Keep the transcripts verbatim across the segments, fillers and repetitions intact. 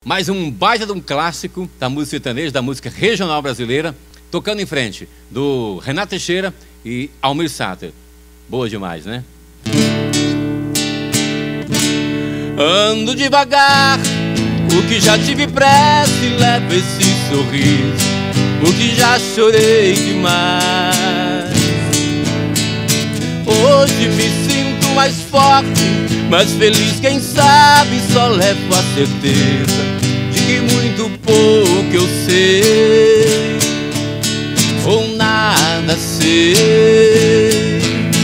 Mais um baita de um clássico da música sertaneja, da música regional brasileira, tocando em frente do Renato Teixeira e Almir Sater. Boa demais, né? Ando devagar, o que já tive pressa e levo esse sorriso, o que já chorei demais. Hoje me sinto mais forte, mais feliz, quem sabe só levo a certeza de que muito pouco eu sei, ou nada sei.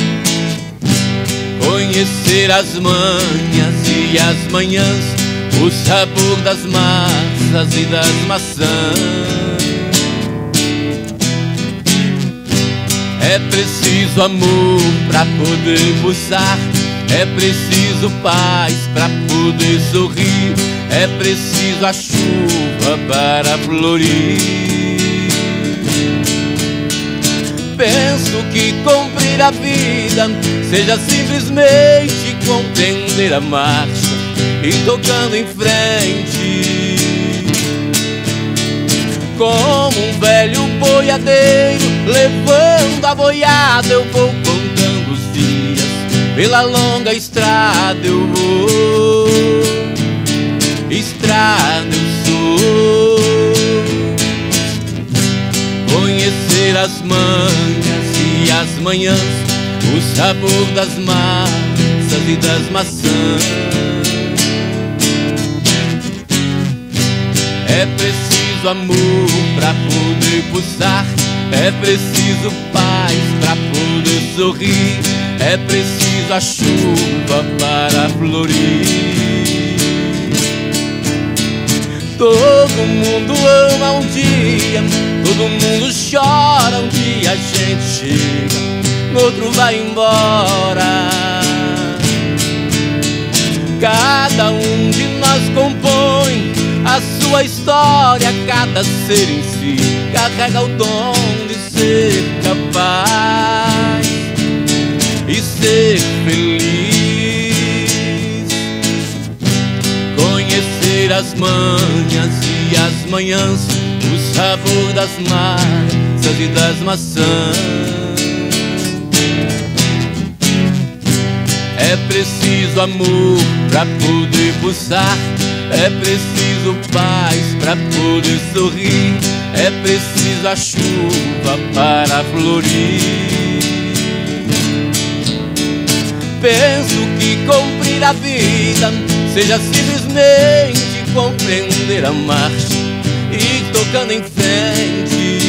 Conhecer as manhas e as manhãs, o sabor das massas e das maçãs. É preciso amor pra poder pulsar, é preciso paz pra poder sorrir, é preciso a chuva para florir. Penso que cumprir a vida seja simplesmente compreender a marcha e tocando em frente. Como um velho boiadeiro levando a boiada, eu vou contando os dias, pela longa estrada eu vou, estrada eu sou. Conhecer as manhas e as manhãs, o sabor das massas e das maçãs. É preciso amor pra poder pulsar, é preciso paz pra poder sorrir, é preciso a chuva para florir. Todo mundo ama um dia, todo mundo chora um dia, a gente chega, no outro vai embora. Cada um de nós compõe a sua história, cada ser em si carrega o dom de ser capaz e ser feliz. Conhecer as manhas e as manhãs, o sabor das massas e das maçãs. É preciso amor pra poder pulsar, é preciso paz pra poder sorrir, é preciso a chuva para florir. Penso que cumprir a vida seja simplesmente compreender a marcha e tocando em frente.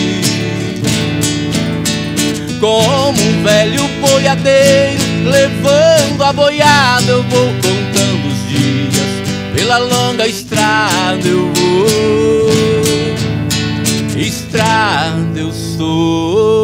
Como um velho boiadeiro levando a boiada, eu vou contando os dias, pela longa estrada eu vou, estrada eu sou.